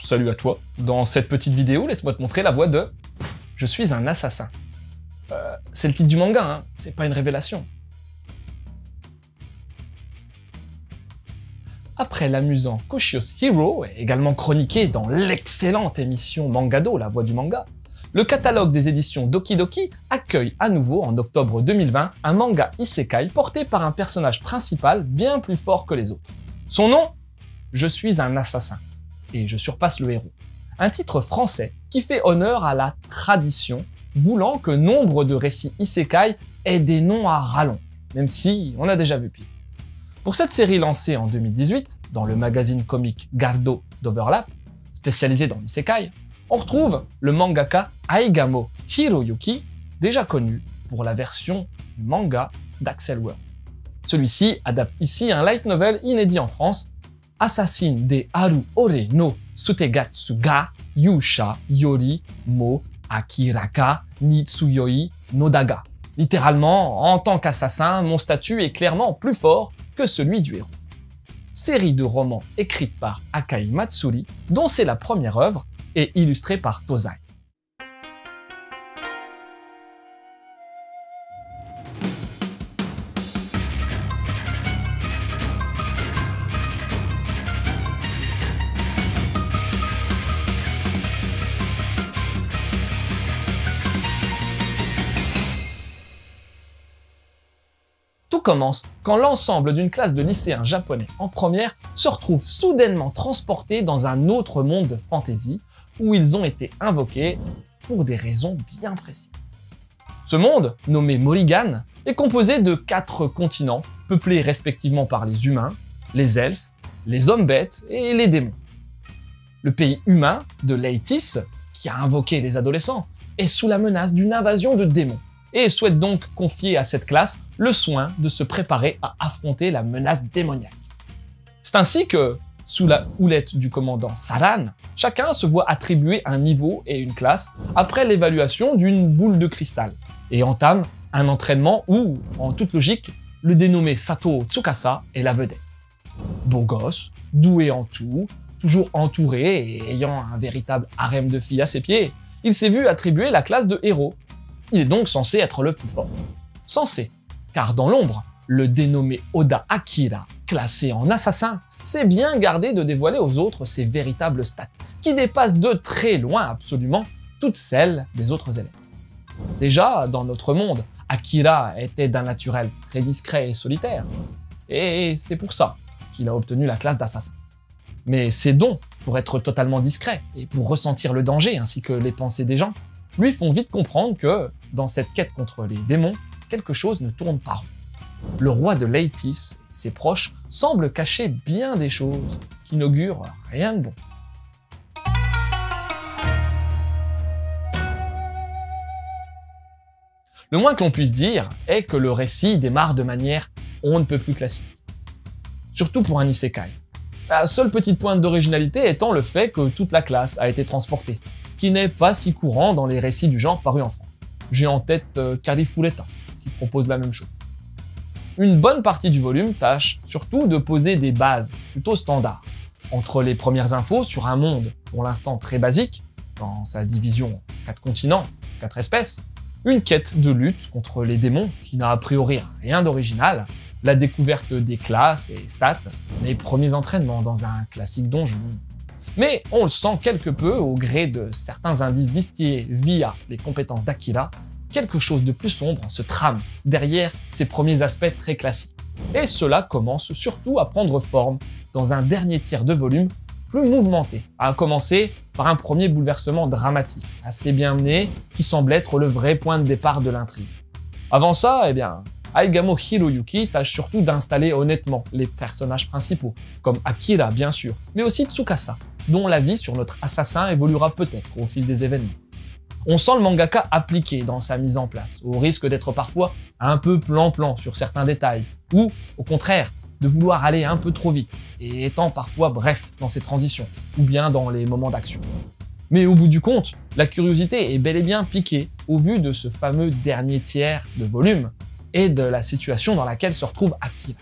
Salut à toi. Dans cette petite vidéo, laisse-moi te montrer la voix de « Je suis un assassin ». C'est le titre du manga, hein, c'est pas une révélation. Après l'amusant Koshios Hero, également chroniqué dans l'excellente émission Mangado, la voix du manga, le catalogue des éditions Doki Doki accueille à nouveau en octobre 2020 un manga isekai porté par un personnage principal bien plus fort que les autres. Son nom ? Je suis un assassin, et je surpasse le héros. Un titre français qui fait honneur à la tradition, voulant que nombre de récits isekai aient des noms à rallonge, même si on a déjà vu pire. Pour cette série lancée en 2018, dans le magazine comique Gardo d'Overlap, spécialisé dans l'isekai, on retrouve le mangaka Aigamo Hiroyuki, déjà connu pour la version du manga d'Axel World. Celui-ci adapte ici un light novel inédit en France, Assassin de Haru Ore no Sutegatsu ga Yusha Yori mo Akiraka ni Tsuyoi no Daga. Littéralement, en tant qu'assassin, mon statut est clairement plus fort que celui du héros. Série de romans écrite par Akai Matsuri, dont c'est la première œuvre, et illustrée par Tozai. Tout commence quand l'ensemble d'une classe de lycéens japonais en première se retrouve soudainement transporté dans un autre monde de fantasy où ils ont été invoqués pour des raisons bien précises. Ce monde, nommé Morrigan, est composé de 4 continents peuplés respectivement par les humains, les elfes, les hommes-bêtes et les démons. Le pays humain de Leitis, qui a invoqué des adolescents, est sous la menace d'une invasion de démons et souhaite donc confier à cette classe le soin de se préparer à affronter la menace démoniaque. C'est ainsi que, sous la houlette du commandant Saran, chacun se voit attribuer un niveau et une classe après l'évaluation d'une boule de cristal et entame un entraînement où, en toute logique, le dénommé Sato Tsukasa est la vedette. Beau gosse, doué en tout, toujours entouré et ayant un véritable harem de filles à ses pieds, il s'est vu attribuer la classe de héros. Il est donc censé être le plus fort. Censé, car dans l'ombre, le dénommé Oda Akira, classé en assassin, s'est bien gardé de dévoiler aux autres ses véritables stats, qui dépassent de très loin absolument toutes celles des autres élèves. Déjà, dans notre monde, Akira était d'un naturel très discret et solitaire, et c'est pour ça qu'il a obtenu la classe d'assassin. Mais ses dons, pour être totalement discret et pour ressentir le danger ainsi que les pensées des gens, lui font vite comprendre que, dans cette quête contre les démons, quelque chose ne tourne pas rond. Le roi de Leitis et ses proches semblent cacher bien des choses qui n'augurent rien de bon. Le moins que l'on puisse dire est que le récit démarre de manière on ne peut plus classique. Surtout pour un isekai. La seule petite pointe d'originalité étant le fait que toute la classe a été transportée, ce qui n'est pas si courant dans les récits du genre parus en France. J'ai en tête Carifuleta, qui propose la même chose. Une bonne partie du volume tâche surtout de poser des bases plutôt standards, entre les premières infos sur un monde pour l'instant très basique, dans sa division en 4 continents, 4 espèces, une quête de lutte contre les démons qui n'a a priori rien d'original, la découverte des classes et stats, les premiers entraînements dans un classique donjon. Mais on le sent quelque peu au gré de certains indices distillés via les compétences d'Akira, quelque chose de plus sombre se trame derrière ces premiers aspects très classiques. Et cela commence surtout à prendre forme dans un dernier tiers de volume plus mouvementé, à commencer par un premier bouleversement dramatique, assez bien mené, qui semble être le vrai point de départ de l'intrigue. Avant ça, Aigamo Hiroyuki tâche surtout d'installer honnêtement les personnages principaux, comme Akira bien sûr, mais aussi Tsukasa, dont la vie sur notre assassin évoluera peut-être au fil des événements. On sent le mangaka appliqué dans sa mise en place, au risque d'être parfois un peu plan-plan sur certains détails, ou, au contraire, de vouloir aller un peu trop vite, et étant parfois bref dans ses transitions, ou bien dans les moments d'action. Mais au bout du compte, la curiosité est bel et bien piquée au vu de ce fameux dernier tiers de volume, et de la situation dans laquelle se retrouve Akira.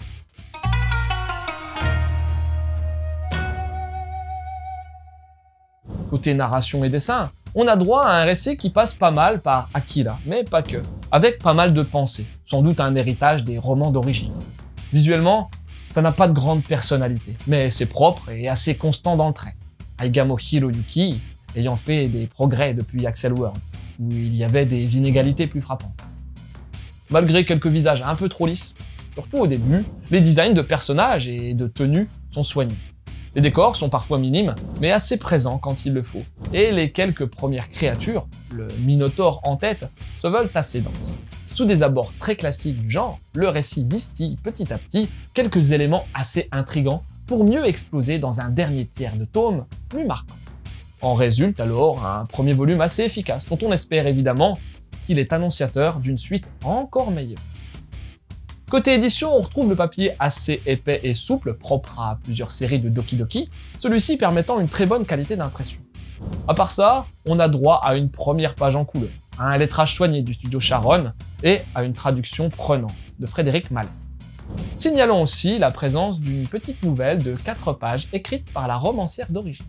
Côté narration et dessin, on a droit à un récit qui passe pas mal par Akira, mais pas que, avec pas mal de pensées, sans doute un héritage des romans d'origine. Visuellement, ça n'a pas de grande personnalité, mais c'est propre et assez constant dans le trait. Aigamo Hiroyuki ayant fait des progrès depuis Axel World, où il y avait des inégalités plus frappantes. Malgré quelques visages un peu trop lisses, surtout au début, les designs de personnages et de tenues sont soignés. Les décors sont parfois minimes, mais assez présents quand il le faut, et les quelques premières créatures, le Minotaure en tête, se veulent assez denses. Sous des abords très classiques du genre, le récit distille petit à petit quelques éléments assez intrigants pour mieux exploser dans un dernier tiers de tome plus marquant. En résulte alors un premier volume assez efficace, dont on espère évidemment qu'il est annonciateur d'une suite encore meilleure. Côté édition, on retrouve le papier assez épais et souple, propre à plusieurs séries de Doki Doki, celui-ci permettant une très bonne qualité d'impression. À part ça, on a droit à une première page en couleur, à un lettrage soigné du studio Charon et à une traduction prenante de Frédéric Mallet. Signalons aussi la présence d'une petite nouvelle de 4 pages écrite par la romancière d'origine.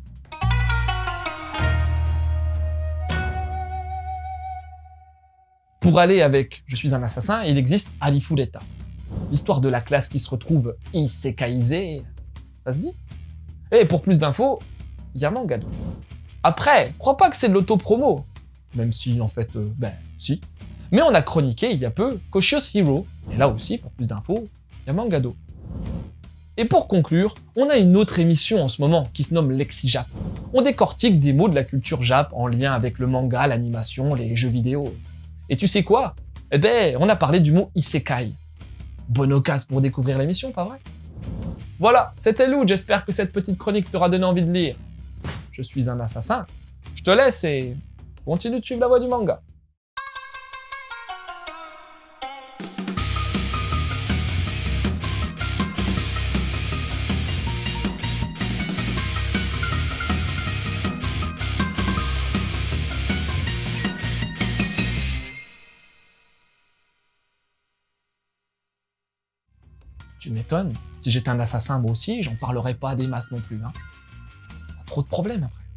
Pour aller avec Je suis un assassin, il existe Alifureta, l'histoire de la classe qui se retrouve isekaiisée, ça se dit? Et pour plus d'infos, il y a Mangado. Après, crois pas que c'est de l'auto-promo, même si en fait, si. Mais on a chroniqué il y a peu Koshio's Hero, et là aussi, pour plus d'infos, il y a Mangado. Et pour conclure, on a une autre émission en ce moment qui se nomme LexiJap. On décortique des mots de la culture Jap en lien avec le manga, l'animation, les jeux vidéo. Et tu sais quoi? Eh ben, on a parlé du mot isekai. Bonne occasion pour découvrir l'émission, pas vrai? Voilà, c'était Lou, j'espère que cette petite chronique t'aura donné envie de lire. Je suis un assassin. Je te laisse et continue de suivre la voie du manga. Tu m'étonnes, si j'étais un assassin moi aussi, j'en parlerais pas à des masses non plus. Hein. Trop de problèmes après.